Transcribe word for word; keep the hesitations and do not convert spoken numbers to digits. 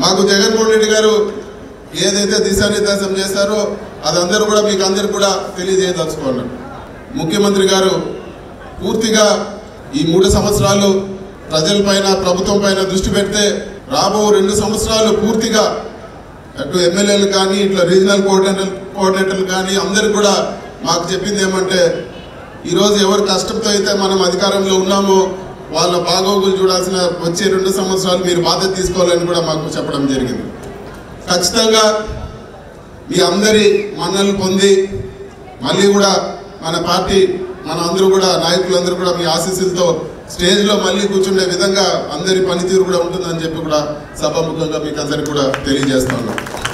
మాకు జగన్మోహన్ రెడ్డి గారు ఏదైతే దిశానిర్దేశం చేశారో అదందరూ కూడా మీకు అందరూ కూడా తెలియజేయదలుచుకున్నారు. ముఖ్యమంత్రి గారు పూర్తిగా ఈ మూడు సంవత్సరాలు ప్రజలపైన ప్రభుత్వం పైన దృష్టి పెడితే రాబో రెండు సంవత్సరాలు పూర్తిగా అటు ఎమ్మెల్యేలు కానీ ఇట్లా రీజనల్ కోఆర్డినేటర్ కోఆర్డినేటర్లు కానీ అందరూ కూడా మాకు చెప్పింది ఏమంటే ఈరోజు ఎవరు కష్టంతో అయితే మనం అధికారంలో ఉన్నామో వాళ్ళ బాగోగులు చూడాల్సిన వచ్చే రెండు సంవత్సరాలు మీరు బాధ్యత తీసుకోవాలని కూడా మాకు చెప్పడం జరిగింది. ఖచ్చితంగా మీ అందరి మన్నలు పొంది మళ్ళీ కూడా మన పార్టీ మన అందరూ కూడా నాయకులందరూ కూడా మీ ఆశీస్సులతో స్టేజ్లో మళ్ళీ కూర్చునే విధంగా అందరి పనితీరు కూడా ఉంటుందని చెప్పి కూడా సభాముఖంగా మీకు అందరికీ కూడా తెలియజేస్తున్నాను.